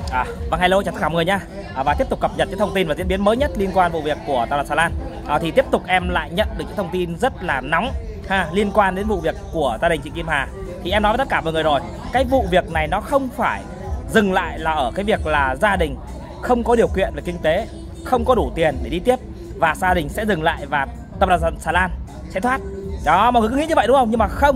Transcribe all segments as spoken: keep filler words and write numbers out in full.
À, vâng, hello chào tất cả mọi người nha. À, và tiếp tục cập nhật những thông tin và diễn biến mới nhất liên quan vụ việc của tập đoàn Xà Lan. À, thì tiếp tục em lại nhận được những thông tin rất là nóng ha, liên quan đến vụ việc của gia đình chị Kim Hà. Thì em nói với tất cả mọi người rồi, cái vụ việc này nó không phải dừng lại là ở cái việc là gia đình không có điều kiện về kinh tế, không có đủ tiền để đi tiếp và gia đình sẽ dừng lại và tập đoàn Xà Lan sẽ thoát. Đó, mọi người cứ nghĩ như vậy đúng không? Nhưng mà không.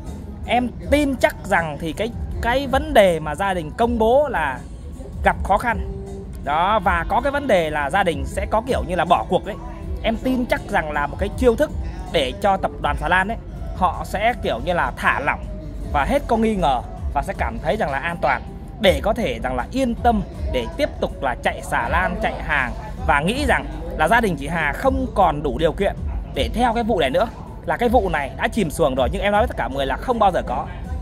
Em tin chắc rằng thì cái cái vấn đề mà gia đình công bố là gặp khó khăn đó, và có cái vấn đề là gia đình sẽ có kiểu như là bỏ cuộc đấy. Em tin chắc rằng là một cái chiêu thức để cho tập đoàn Xà Lan ấy, họ sẽ kiểu như là thả lỏng và hết có nghi ngờ và sẽ cảm thấy rằng là an toàn để có thể rằng là yên tâm để tiếp tục là chạy xà lan, chạy hàng, và nghĩ rằng là gia đình chị Hà không còn đủ điều kiện để theo cái vụ này nữa, là cái vụ này đã chìm xuồng rồi. Nhưng em nói với tất cả mọi người là không bao giờ có.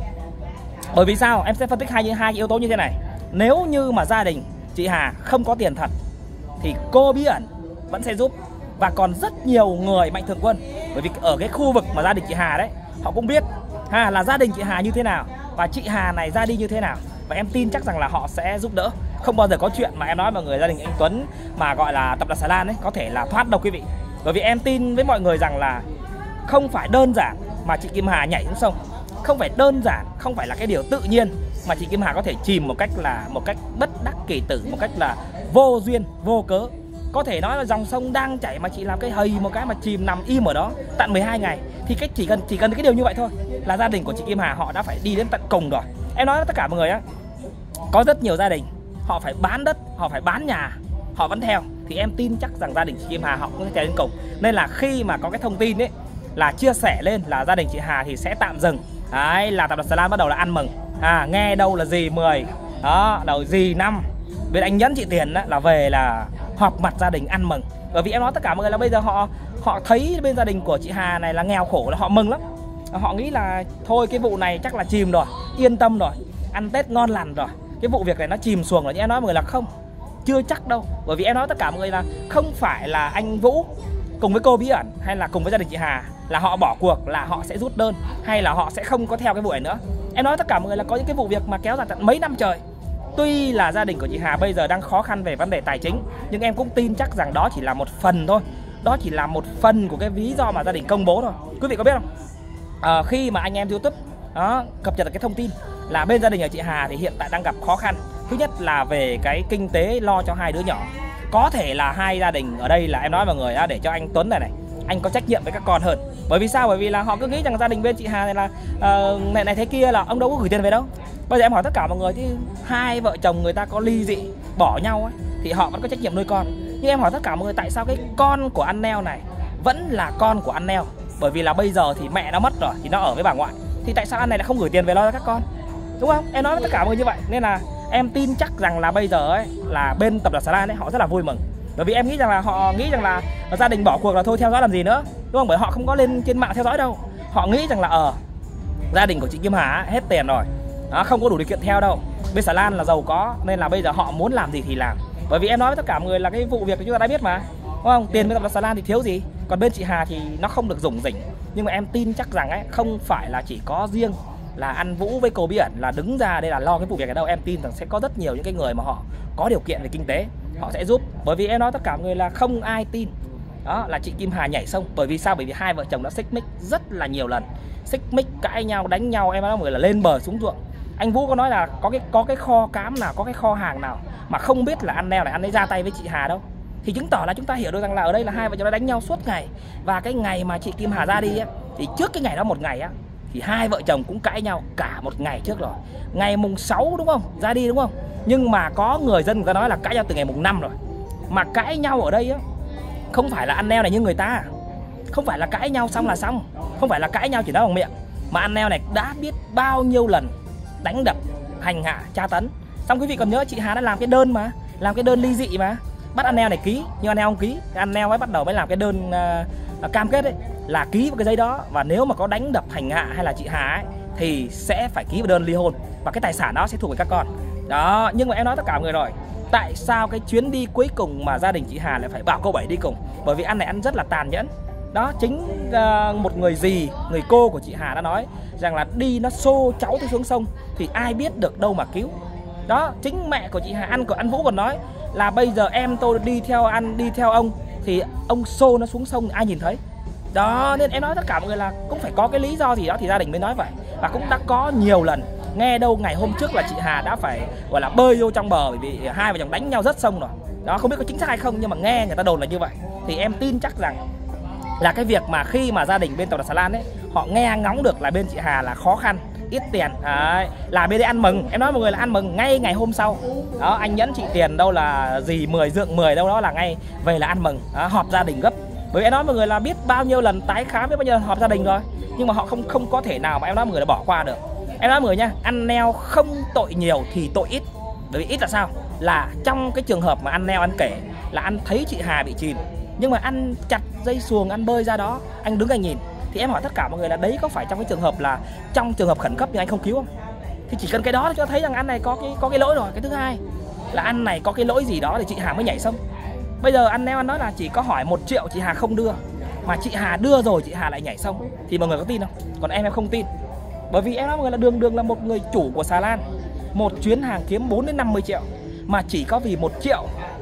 Bởi vì sao? Em sẽ phân tích hai hai yếu tố như thế này. Nếu như mà gia đình chị Hà không có tiền thật thì cô bí ẩn vẫn sẽ giúp, và còn rất nhiều người mạnh thường quân. Bởi vì ở cái khu vực mà gia đình chị Hà đấy, họ cũng biết ha, là gia đình chị Hà như thế nào và chị Hà này ra đi như thế nào, và em tin chắc rằng là họ sẽ giúp đỡ. Không bao giờ có chuyện mà em nói mọi người gia đình anh Tuấn mà gọi là tập đoàn Xà Lan ấy có thể là thoát đâu quý vị. Bởi vì em tin với mọi người rằng là không phải đơn giản mà chị Kim Hà nhảy xuống sông, không phải đơn giản, không phải là cái điều tự nhiên mà chị Kim Hà có thể chìm một cách là một cách bất đắc kỳ tử, một cách là vô duyên vô cớ. Có thể nói là dòng sông đang chảy mà chị làm cái hầy một cái mà chìm nằm im ở đó tận mười hai ngày. Thì cái chỉ cần chỉ cần cái điều như vậy thôi là gia đình của chị Kim Hà họ đã phải đi đến tận cùng rồi. Em nói với tất cả mọi người á, có rất nhiều gia đình họ phải bán đất, họ phải bán nhà, họ vẫn theo. Thì em tin chắc rằng gia đình chị Kim Hà họ cũng sẽ theo đến cùng. Nên là khi mà có cái thông tin ấy là chia sẻ lên là gia đình chị Hà thì sẽ tạm dừng. Đấy, là tập đoàn Xà Lan bắt đầu là ăn mừng. À, nghe đâu là gì mười, đó, đầu gì năm. Bên anh Nhẫn chị Tiền đó, là về là họp mặt gia đình ăn mừng. Bởi vì em nói tất cả mọi người là bây giờ họ họ thấy bên gia đình của chị Hà này là nghèo khổ là họ mừng lắm. Họ nghĩ là thôi cái vụ này chắc là chìm rồi, yên tâm rồi, ăn Tết ngon lành rồi, cái vụ việc này nó chìm xuồng rồi. Nhưng em nói mọi người là không, chưa chắc đâu. Bởi vì em nói tất cả mọi người là không phải là anh Vũ cùng với cô bí ẩn hay là cùng với gia đình chị Hà là họ bỏ cuộc, là họ sẽ rút đơn hay là họ sẽ không có theo cái vụ này nữa. Em nói tất cả mọi người là có những cái vụ việc mà kéo dài tận mấy năm trời. Tuy là gia đình của chị Hà bây giờ đang khó khăn về vấn đề tài chính, nhưng em cũng tin chắc rằng đó chỉ là một phần thôi. Đó chỉ là một phần của cái lý do mà gia đình công bố thôi. Quý vị có biết không? À, khi mà anh em YouTube đó cập nhật được cái thông tin là bên gia đình của chị Hà thì hiện tại đang gặp khó khăn. Thứ nhất là về cái kinh tế lo cho hai đứa nhỏ. Có thể là hai gia đình ở đây là em nói mọi người để cho anh Tuấn này này, anh có trách nhiệm với các con hơn. Bởi vì sao? Bởi vì là họ cứ nghĩ rằng gia đình bên chị Hà này là uh, này này thế kia là ông đâu có gửi tiền về đâu. Bây giờ em hỏi tất cả mọi người, thì hai vợ chồng người ta có ly dị bỏ nhau ấy thì họ vẫn có trách nhiệm nuôi con. Nhưng em hỏi tất cả mọi người, tại sao cái con của anh Neo này vẫn là con của anh Neo? Bởi vì là bây giờ thì mẹ nó mất rồi thì nó ở với bà ngoại, thì tại sao anh này lại không gửi tiền về lo cho các con, đúng không? Em nói với tất cả mọi người như vậy. Nên là em tin chắc rằng là bây giờ ấy là bên tập đoàn Xà Lan ấy họ rất là vui mừng. Bởi vì em nghĩ rằng là họ nghĩ rằng là gia đình bỏ cuộc là thôi theo dõi làm gì nữa, đúng không? Bởi họ không có lên trên mạng theo dõi đâu. Họ nghĩ rằng là ờ gia đình của chị Kim Hà hết tiền rồi đó, không có đủ điều kiện theo đâu. Bên Xà Lan là giàu có nên là bây giờ họ muốn làm gì thì làm. Bởi vì em nói với tất cả mọi người là cái vụ việc chúng ta đã biết mà, đúng không? Tiền bên tập đoàn Xà Lan thì thiếu gì, còn bên chị Hà thì nó không được rủng rỉnh. Nhưng mà em tin chắc rằng ấy không phải là chỉ có riêng là anh Vũ với cô bí ẩn là đứng ra đây là lo cái vụ việc này đâu. Em tin rằng sẽ có rất nhiều những cái người mà họ có điều kiện về kinh tế, họ sẽ giúp. Bởi vì em nói tất cả mọi người là không ai tin đó là chị Kim Hà nhảy sông. Bởi vì sao? Bởi vì hai vợ chồng đã xích mích rất là nhiều lần, xích mích cãi nhau, đánh nhau. Em nói mọi người là lên bờ xuống ruộng. Anh Vũ có nói là có cái có cái kho cám nào, có cái kho hàng nào mà không biết là anh Neo này anh ấy ra tay với chị Hà đâu. Thì chứng tỏ là chúng ta hiểu được rằng là ở đây là hai vợ chồng đã đánh nhau suốt ngày. Và cái ngày mà chị Kim Hà ra đi á, thì trước cái ngày đó một ngày á thì hai vợ chồng cũng cãi nhau cả một ngày trước rồi. Ngày mùng sáu đúng không? Ra đi đúng không? Nhưng mà có người dân người ta nói là cãi nhau từ ngày mùng năm rồi. Mà cãi nhau ở đây á không phải là ăn neo này như người ta, không phải là cãi nhau xong là xong, không phải là cãi nhau chỉ nói bằng miệng, mà ăn neo này đã biết bao nhiêu lần đánh đập, hành hạ, tra tấn. Xong quý vị còn nhớ chị Hà đã làm cái đơn mà, làm cái đơn ly dị mà bắt ăn neo này ký, nhưng ăn neo không ký. Ăn neo mới bắt đầu mới làm cái đơn uh, cam kết ấy, là ký vào cái giấy đó, và nếu mà có đánh đập, hành hạ hay là chị Hà ấy, thì sẽ phải ký vào đơn ly hôn và cái tài sản đó sẽ thuộc về các con đó. Nhưng mà em nói tất cả mọi người rồi, tại sao cái chuyến đi cuối cùng mà gia đình chị Hà lại phải bảo cô Bảy đi cùng? Bởi vì anh này ăn rất là tàn nhẫn đó. Chính uh, một người dì, người cô của chị Hà đã nói rằng là đi nó xô cháu tôi xuống sông thì ai biết được đâu mà cứu. Đó, chính mẹ của chị Hà, ăn của anh Vũ còn nói là bây giờ em tôi đi theo ăn, đi theo ông thì ông xô nó xuống sông ai nhìn thấy. Đó, nên em nói tất cả mọi người là cũng phải có cái lý do gì đó thì gia đình mới nói vậy. Và cũng đã có nhiều lần nghe đâu ngày hôm trước là chị Hà đã phải gọi là bơi vô trong bờ bởi vì hai vợ chồng đánh nhau rớt sông rồi. Đó, không biết có chính xác hay không nhưng mà nghe người ta đồn là như vậy. Thì em tin chắc rằng là cái việc mà khi mà gia đình bên Tập đoàn Xà Lan ấy, họ nghe ngóng được là bên chị Hà là khó khăn, ít tiền, đấy, là bên đây ăn mừng. Em nói mọi người là ăn mừng ngay ngày hôm sau. Đó, anh nhẫn chị tiền đâu là gì mười dượng mười đâu đó là ngay về là ăn mừng. Đó, họp gia đình gấp. Bởi vì em nói mọi người là biết bao nhiêu lần tái khám, biết bao nhiêu lần họp gia đình rồi, nhưng mà họ không không có thể nào mà em nói mọi người là bỏ qua được. Em nói mọi người nha, ăn neo không tội nhiều thì tội ít. Bởi vì ít là sao? Là trong cái trường hợp mà ăn neo ăn kể là anh thấy chị Hà bị chìm, nhưng mà ăn chặt dây xuồng, ăn bơi ra đó, anh đứng anh nhìn. Thì em hỏi tất cả mọi người là đấy có phải trong cái trường hợp là trong trường hợp khẩn cấp nhưng anh không cứu không? Thì chỉ cần cái đó cho thấy rằng anh này có cái có cái lỗi rồi. Cái thứ hai là anh này có cái lỗi gì đó thì chị Hà mới nhảy sông. Bây giờ anh neo anh nói là chỉ có hỏi một triệu chị Hà không đưa, mà chị Hà đưa rồi chị Hà lại nhảy sông, thì mọi người có tin không? Còn em em không tin. Bởi vì em nói mọi người là Đường Đường là một người chủ của Xà Lan, một chuyến hàng kiếm bốn đến năm mươi triệu mà chỉ có vì một triệu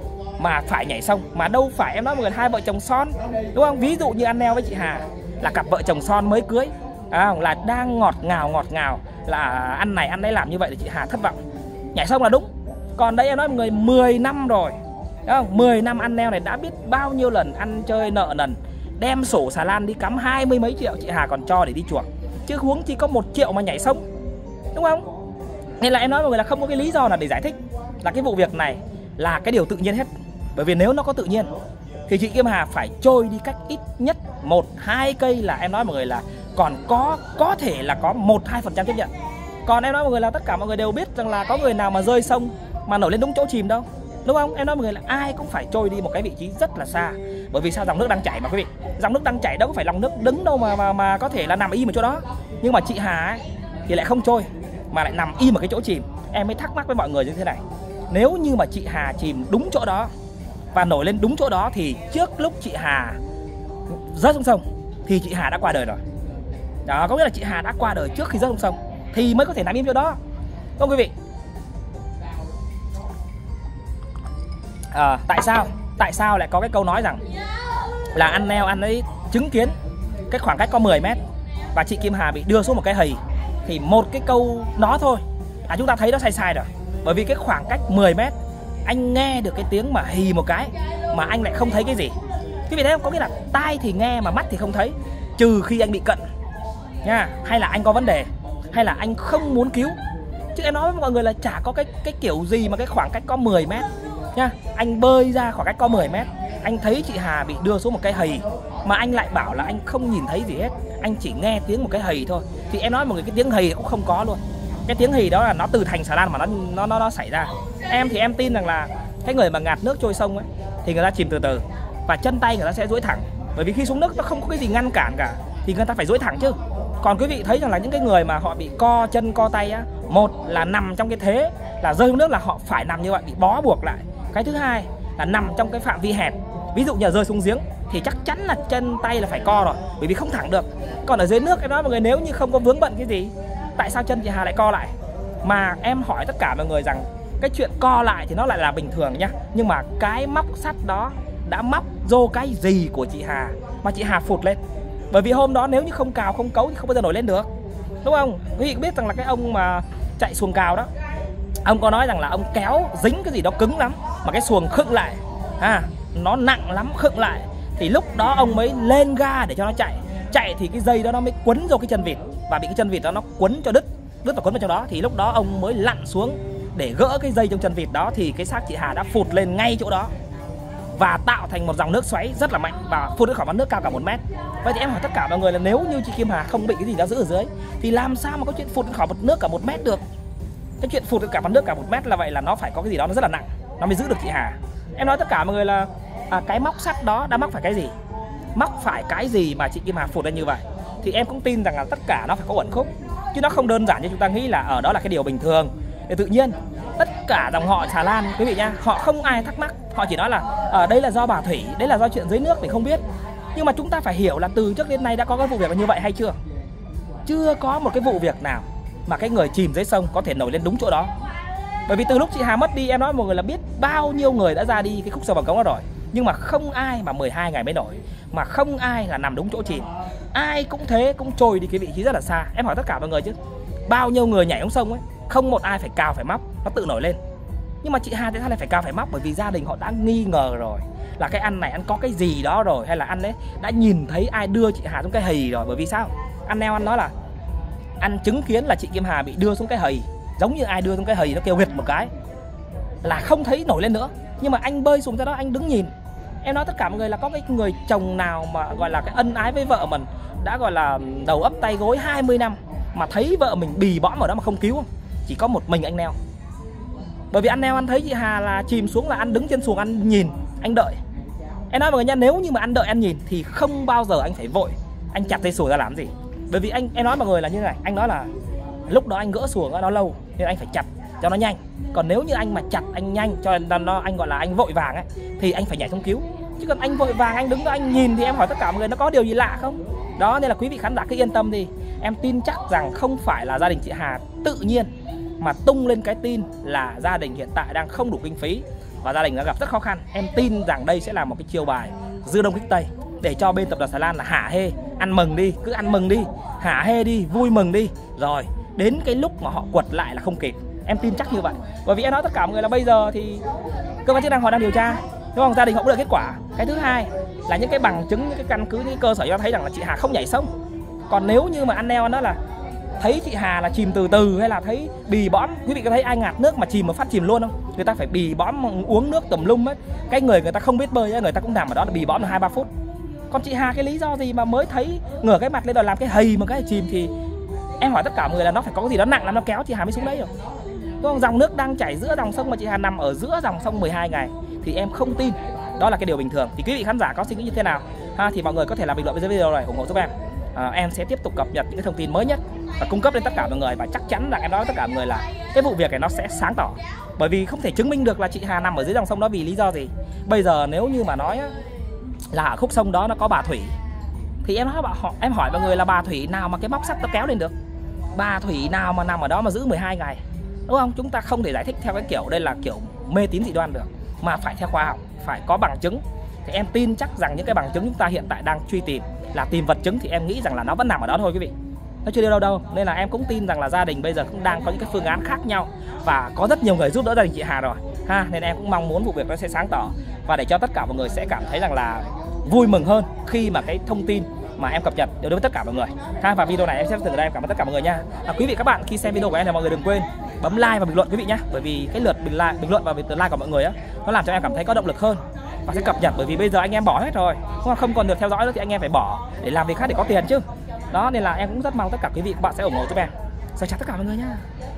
mà phải nhảy sông. Mà đâu phải em nói mọi người hai vợ chồng son, đúng không? Ví dụ như anh neo với chị Hà là cặp vợ chồng son mới cưới, à, là đang ngọt ngào ngọt ngào là ăn này ăn đấy làm như vậy thì chị Hà thất vọng, nhảy sông là đúng. Còn đây em nói mọi người mười năm rồi, đúng không? mười năm ăn neo này đã biết bao nhiêu lần ăn chơi nợ nần, đem sổ Xà Lan đi cắm hai mươi mấy triệu chị Hà còn cho để đi chuộc, chứ huống chỉ có một triệu mà nhảy sông, đúng không? Nên là em nói mọi người là không có cái lý do nào để giải thích là cái vụ việc này là cái điều tự nhiên hết. Bởi vì nếu nó có tự nhiên thì chị Kim Hà phải trôi đi cách ít nhất một hai cây là em nói mọi người là còn có có thể là có một hai phần trăm chấp nhận. Còn em nói mọi người là tất cả mọi người đều biết rằng là có người nào mà rơi sông mà nổi lên đúng chỗ chìm đâu, đúng không? Em nói mọi người là ai cũng phải trôi đi một cái vị trí rất là xa. Bởi vì sao? Dòng nước đang chảy mà quý vị. Dòng nước đang chảy đâu có phải lòng nước đứng đâu mà mà mà có thể là nằm im ở chỗ đó. Nhưng mà chị Hà ấy, thì lại không trôi mà lại nằm im ở cái chỗ chìm. Em mới thắc mắc với mọi người như thế này. Nếu như mà chị Hà chìm đúng chỗ đó và nổi lên đúng chỗ đó thì trước lúc chị Hà rớt xuống sông thì chị Hà đã qua đời rồi. Đó, có nghĩa là chị Hà đã qua đời trước khi rớt xuống sông thì mới có thể nằm im chỗ đó, đúng không quý vị? À, tại sao? Tại sao lại có cái câu nói rằng là ăn neo ăn ấy chứng kiến cái khoảng cách có mười mét và chị Kim Hà bị đưa xuống một cái hầy, thì một cái câu đó thôi là chúng ta thấy nó sai sai rồi. Bởi vì cái khoảng cách mười mét anh nghe được cái tiếng mà hì một cái mà anh lại không thấy cái gì. Quý vị thấy không? Có nghĩa là tai thì nghe mà mắt thì không thấy, trừ khi anh bị cận nha, hay là anh có vấn đề, hay là anh không muốn cứu. Chứ em nói với mọi người là chả có cái cái kiểu gì mà cái khoảng cách có mười mét nha. Anh bơi ra khoảng cách có mười mét, anh thấy chị Hà bị đưa xuống một cái hầy mà anh lại bảo là anh không nhìn thấy gì hết, anh chỉ nghe tiếng một cái hầy thôi. Thì em nói mọi người cái tiếng hầy cũng không có luôn. Cái tiếng hì đó là nó từ thành xà lan mà nó nó nó nó xảy ra. Em thì em tin rằng là cái người mà ngạt nước trôi sông ấy thì người ta chìm từ từ và chân tay người ta sẽ duỗi thẳng. Bởi vì khi xuống nước nó không có cái gì ngăn cản cả thì người ta phải duỗi thẳng chứ. Còn quý vị thấy rằng là những cái người mà họ bị co chân co tay á, một là nằm trong cái thế là rơi xuống nước là họ phải nằm như vậy, bị bó buộc lại. Cái thứ hai là nằm trong cái phạm vi hẹp. Ví dụ như rơi xuống giếng thì chắc chắn là chân tay là phải co rồi, bởi vì không thẳng được. Còn ở dưới nước em nói mọi người, nếu như không có vướng bận cái gì, tại sao chân chị Hà lại co lại? Mà em hỏi tất cả mọi người rằng cái chuyện co lại thì nó lại là bình thường nhá. Nhưng mà cái móc sắt đó đã móc vô cái gì của chị Hà mà chị Hà phụt lên? Bởi vì hôm đó nếu như không cào không cấu thì không bao giờ nổi lên được, đúng không? Quý vị biết rằng là cái ông mà chạy xuồng cào đó, ông có nói rằng là ông kéo dính cái gì đó cứng lắm mà cái xuồng khựng lại, à, nó nặng lắm khựng lại. Thì lúc đó ông mới lên ga để cho nó chạy. Chạy thì cái dây đó nó mới quấn vô cái chân vịt, và bị cái chân vịt đó nó quấn cho đứt, đứt và quấn vào trong đó. Thì lúc đó ông mới lặn xuống để gỡ cái dây trong chân vịt đó, thì cái xác chị Hà đã phụt lên ngay chỗ đó và tạo thành một dòng nước xoáy rất là mạnh và phụt đến khỏi mặt nước cao cả một mét. Vậy thì em hỏi tất cả mọi người là nếu như chị Kim Hà không bị cái gì đó giữ ở dưới thì làm sao mà có chuyện phụt đến khỏi mặt nước cả một mét được? Cái chuyện phụt đến cả mặt nước cả một mét là vậy là nó phải có cái gì đó nó rất là nặng, nó mới giữ được chị Hà. Em nói tất cả mọi người là à, cái móc sắt đó đã móc phải cái gì? Móc phải cái gì mà chị Kim Hà phụt lên như vậy? Thì em cũng tin rằng là tất cả nó phải có uẩn khúc, chứ nó không đơn giản như chúng ta nghĩ là ở đó là cái điều bình thường. Thì tự nhiên tất cả dòng họ Xà Lan quý vị nha, họ không ai thắc mắc, họ chỉ nói là ở đây là do bà thủy, đấy là do chuyện dưới nước thì không biết. Nhưng mà chúng ta phải hiểu là từ trước đến nay đã có cái vụ việc như vậy hay chưa? Chưa có một cái vụ việc nào mà cái người chìm dưới sông có thể nổi lên đúng chỗ đó. Bởi vì từ lúc chị Hà mất đi, em nói mọi người là biết bao nhiêu người đã ra đi cái khúc sông Bằng Cống đó rồi, nhưng mà không ai mà mười hai ngày mới nổi, mà không ai là nằm đúng chỗ chìm. Ai cũng thế, cũng trôi đi cái vị trí rất là xa. Em hỏi tất cả mọi người chứ, bao nhiêu người nhảy xuống sông ấy, không một ai phải cào phải móc, nó tự nổi lên. Nhưng mà chị Hà tại sao lại phải cào phải móc? Bởi vì gia đình họ đã nghi ngờ rồi, là cái ăn này ăn có cái gì đó rồi, hay là ăn đấy đã nhìn thấy ai đưa chị Hà xuống cái hầy rồi. Bởi vì sao? Ăn neo ăn nói là ăn chứng kiến là chị Kim Hà bị đưa xuống cái hầy, giống như ai đưa xuống cái hầy nó kêu huyệt một cái là không thấy nổi lên nữa. Nhưng mà anh bơi xuống ra đó anh đứng nhìn. Em nói tất cả mọi người là có cái người chồng nào mà gọi là cái ân ái với vợ mình, đã gọi là đầu ấp tay gối hai mươi năm mà thấy vợ mình bì bõm ở đó mà không cứu không? Chỉ có một mình anh Neo. Bởi vì anh Neo anh thấy chị Hà là chìm xuống là anh đứng trên xuồng anh nhìn, anh đợi. Em nói mọi người nha, nếu như mà anh đợi anh nhìn thì không bao giờ anh phải vội anh chặt dây xuồng ra làm gì. Bởi vì anh em nói mọi người là như này, anh nói là lúc đó anh gỡ xuồng nó lâu nên anh phải chặt cho nó nhanh. Còn nếu như anh mà chặt anh nhanh cho nó, anh gọi là anh vội vàng ấy, thì anh phải nhảy xuống cứu. Chứ còn anh vội vàng anh đứng đó anh nhìn thì em hỏi tất cả mọi người nó có điều gì lạ không? Đó, nên là quý vị khán giả cứ yên tâm đi. Em tin chắc rằng không phải là gia đình chị Hà tự nhiên mà tung lên cái tin là gia đình hiện tại đang không đủ kinh phí và gia đình đã gặp rất khó khăn. Em tin rằng đây sẽ là một cái chiêu bài dưa đông kích tây để cho bên tập đoàn Xà Lan là hả hê, ăn mừng đi, cứ ăn mừng đi, hả hê đi, vui mừng đi. Rồi đến cái lúc mà họ quật lại là không kịp. Em tin chắc như vậy. Bởi vì em nói tất cả mọi người là bây giờ thì cơ quan chức năng họ đang điều tra, đúng không? Gia đình họ cũng được kết quả. Cái thứ hai là những cái bằng chứng, những cái căn cứ, những cái cơ sở cho thấy rằng là chị Hà không nhảy sông. Còn nếu như mà ăn neo nó là thấy chị Hà là chìm từ từ hay là thấy bì bõm, quý vị có thấy ai ngạt nước mà chìm một phát chìm luôn không? Người ta phải bì bõm uống nước tùm lum ấy. Cái người người ta không biết bơi ấy, người ta cũng nằm ở đó là bì bõm được hai ba phút. Còn chị Hà cái lý do gì mà mới thấy ngửa cái mặt lên rồi làm cái hầy một cái chìm? Thì em hỏi tất cả mọi người là nó phải có cái gì đó nặng lắm nó kéo chị Hà mới xuống đấy rồi, đúng không? Dòng nước đang chảy giữa dòng sông mà chị Hà nằm ở giữa dòng sông mười hai ngày thì em không tin đó là cái điều bình thường. Thì quý vị khán giả có suy nghĩ như thế nào ha, thì mọi người có thể làm bình luận bên dưới video này ủng hộ giúp em. À, em sẽ tiếp tục cập nhật những cái thông tin mới nhất và cung cấp đến tất cả mọi người, và chắc chắn là em nói với tất cả mọi người là cái vụ việc này nó sẽ sáng tỏ. Bởi vì không thể chứng minh được là chị Hà nằm ở dưới dòng sông đó vì lý do gì. Bây giờ nếu như mà nói là ở khúc sông đó nó có bà Thủy thì em nói họ em hỏi mọi người là bà Thủy nào mà cái móc sắt nó kéo lên được, bà Thủy nào mà nằm ở đó mà giữ mười hai ngày, đúng không? Chúng ta không thể giải thích theo cái kiểu đây là kiểu mê tín dị đoan được, mà phải theo khoa học, phải có bằng chứng. Thì em tin chắc rằng những cái bằng chứng chúng ta hiện tại đang truy tìm là tìm vật chứng, thì em nghĩ rằng là nó vẫn nằm ở đó thôi quý vị, nó chưa đi đâu đâu. Nên là em cũng tin rằng là gia đình bây giờ cũng đang có những cái phương án khác nhau và có rất nhiều người giúp đỡ gia đình chị Hà rồi ha. Nên em cũng mong muốn vụ việc nó sẽ sáng tỏ và để cho tất cả mọi người sẽ cảm thấy rằng là vui mừng hơn khi mà cái thông tin mà em cập nhật đều đối với tất cả mọi người ha. Và video này em sẽ từ đây em cảm ơn tất cả mọi người nha. À, quý vị các bạn khi xem video của em thì mọi người đừng quên bấm like và bình luận quý vị nhé, bởi vì cái lượt bình like, bình luận và lượt like của mọi người á nó làm cho em cảm thấy có động lực hơn và sẽ cập nhật. Bởi vì bây giờ anh em bỏ hết rồi, không còn được theo dõi nữa thì anh em phải bỏ để làm việc khác để có tiền chứ. Đó, nên là em cũng rất mong tất cả quý vị các bạn sẽ ủng hộ giúp em. Xin chào tất cả mọi người nha.